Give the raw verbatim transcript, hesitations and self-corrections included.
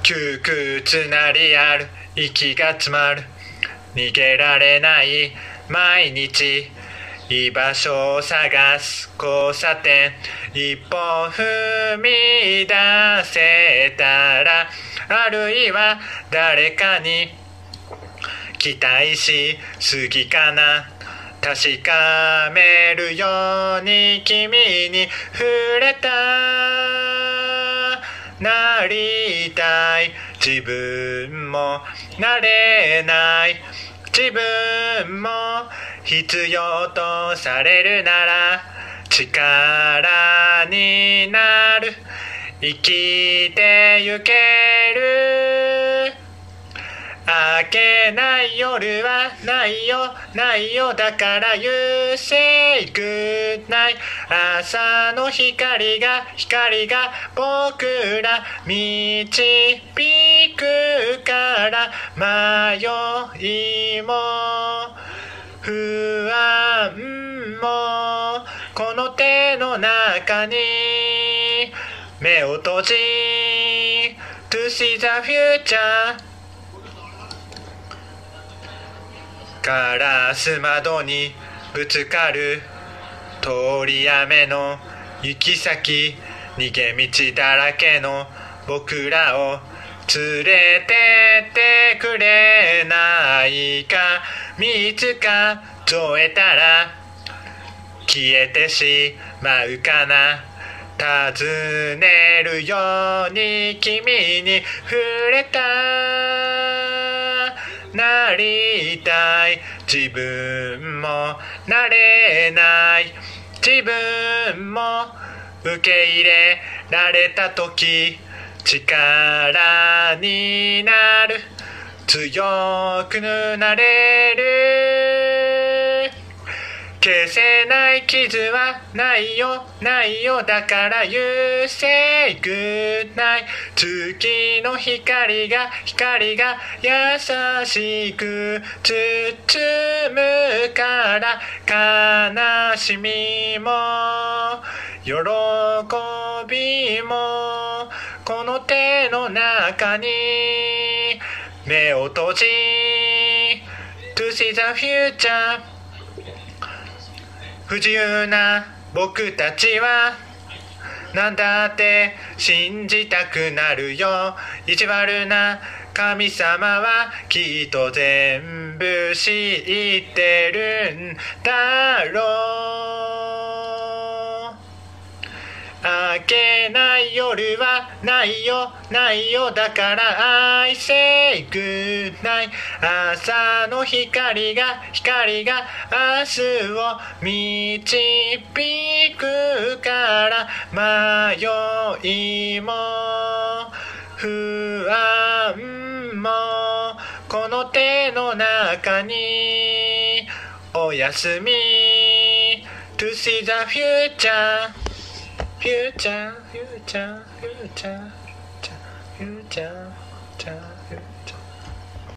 窮屈なリアル、息が詰まる、逃げられない毎日、居場所を探す交差点、一歩踏み出せたら、あるいは誰かに期待しすぎかな。確かめるように君に触れた。なりたい自分もなれない自分も必要とされるなら力になる。生きてゆける。明けない夜はないよないよ、だからYou say good night。 朝の光が光が僕ら導くから、迷いも不安もこの手の中に。目を閉じ To see the future。ガラス窓にぶつかる通り雨の行き先、逃げ道だらけの僕らを連れてってくれないか。見つかえたら消えてしまうかな。尋ねるように君に触れた。なりたい自分もなれない自分も受け入れられた時、力になる。強くなれる。消せない傷はないよないよ、だから You say good night。 月の光が光が優しく包むから、悲しみも喜びもこの手の中に。目を閉じ To see the future。不自由な僕たちはなんだって信じたくなるよ。意地悪な神様はきっと全部知ってるんだろう。明けない夜はないよないよ、だから I say good night。 朝の光が光が明日を導くから、迷いも不安もこの手の中に。おやすみ To see the future future future future future future